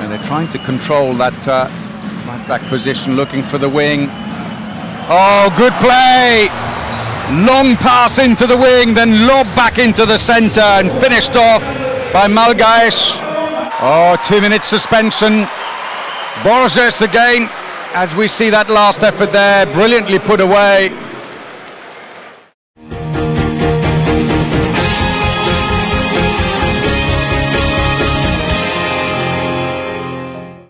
And they're trying to control that right back position, looking for the wing. Oh, good play! Long pass into the wing, then lob back into the centre and finished off by Malmö. Oh, 2 minutes suspension. Borges again, as we see that last effort there, brilliantly put away.